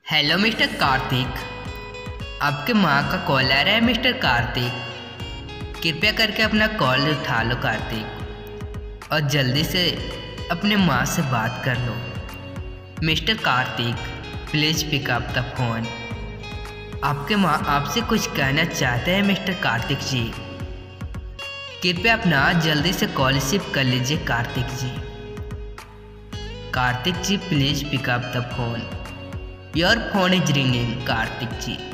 Hello mister Kartik, आपके माँ का कॉल आ रहा है। मिस्टर कार्तिक, कृपया करके अपना कॉल उठा लो कार्तिक, और जल्दी से अपने माँ से बात कर लो। Mister Karthik, please pick up the phone. आपके माँ आपसे कुछ कहना चाहते हैं मिस्टर कार्तिक जी। कृपया अपना जल्दी से कॉल रिसीव कर लीजिए Karthik ji. Karthik ji, please pick up the phone. Your phone is ringing Karthik ji.